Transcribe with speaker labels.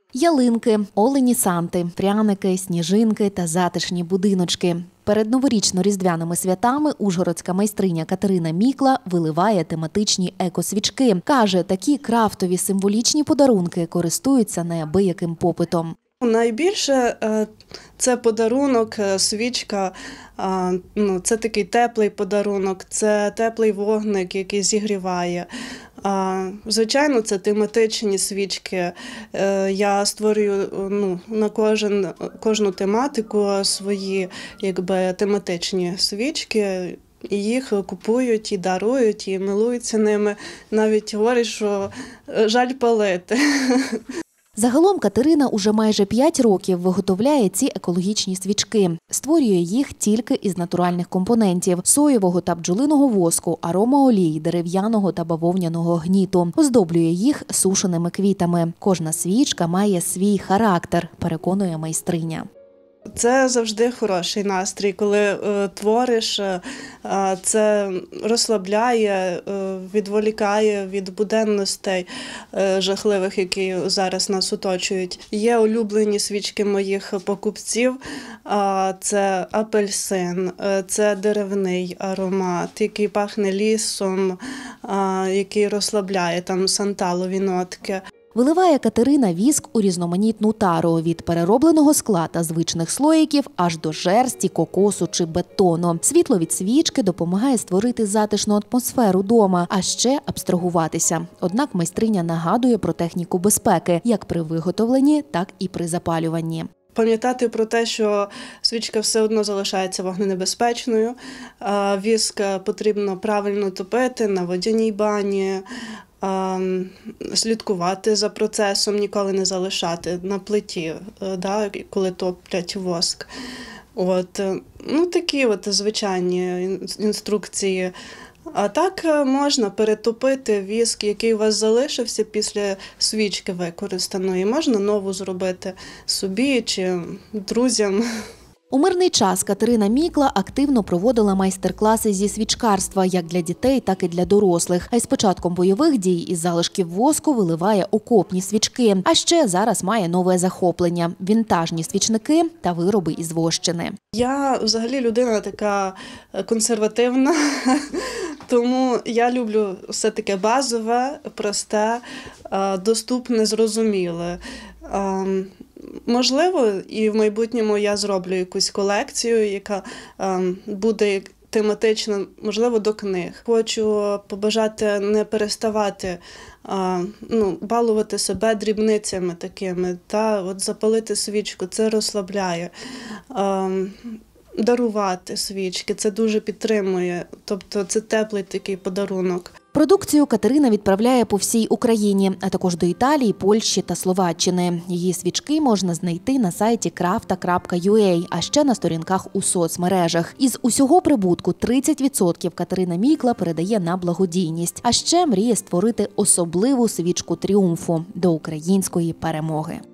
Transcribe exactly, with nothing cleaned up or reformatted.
Speaker 1: Ялинки, олені санти, пряники, сніжинки та затишні будиночки. Перед новорічно-різдвяними святами ужгородська майстриня Катерина Мікла виливає тематичні екосвічки. Каже, такі крафтові символічні подарунки користуються неабияким попитом.
Speaker 2: Найбільше це подарунок, свічка, ну, це такий теплий подарунок, це теплий вогник, який зігріває. Звичайно, це тематичні свічки. Я створюю ну, на кожен, кожну тематику свої якби, тематичні свічки. І їх купують, і дарують, і милуються ними. Навіть говорять, що жаль палити.
Speaker 1: Загалом Катерина уже майже п'ять років виготовляє ці екологічні свічки. Створює їх тільки із натуральних компонентів – соєвого та бджолиного воску, аромаолій, дерев'яного та бавовняного гніту. Оздоблює їх сушеними квітами. Кожна свічка має свій характер, переконує майстриня.
Speaker 2: Це завжди хороший настрій, коли е, твориш, е, це розслабляє, е, відволікає від буденностей е, жахливих, які зараз нас оточують. Є улюблені свічки моїх покупців, е, це апельсин, е, це деревний аромат, який пахне лісом, е, який розслабляє, там санталові нотки.
Speaker 1: Виливає Катерина віск у різноманітну тару – від переробленого скла та звичних слоїків аж до жерсті, кокосу чи бетону. Світло від свічки допомагає створити затишну атмосферу дома, а ще абстрагуватися. Однак майстриня нагадує про техніку безпеки як при виготовленні, так і при запалюванні.
Speaker 2: Пам'ятати про те, що свічка все одно залишається вогненебезпечною, віск потрібно правильно топити на водяній бані, слідкувати за процесом, ніколи не залишати на плиті, да, коли топлять воск. От, ну, такі от звичайні інструкції. А так можна перетопити віск, який у вас залишився після свічки використаної. Можна нову зробити собі чи друзям.
Speaker 1: У мирний час Катерина Мікла активно проводила майстер-класи зі свічкарства як для дітей, так і для дорослих. А із початком бойових дій із залишків воску виливає окопні свічки. А ще зараз має нове захоплення – вінтажні свічники та вироби із вощини.
Speaker 2: Я взагалі людина така консервативна, тому я люблю все таке базове, просте, доступне, зрозуміле. Можливо, і в майбутньому я зроблю якусь колекцію, яка буде тематична, можливо, до книг. Хочу побажати не переставати ну, балувати себе дрібницями такими, та от запалити свічку, це розслабляє. Дарувати свічки, це дуже підтримує, тобто це теплий такий подарунок.
Speaker 1: Продукцію Катерина відправляє по всій Україні, а також до Італії, Польщі та Словаччини. Її свічки можна знайти на сайті крафта крапка ю а, а ще на сторінках у соцмережах. Із усього прибутку тридцять відсотків Катерина Мікла передає на благодійність, а ще мріє створити особливу свічку тріумфу до української перемоги.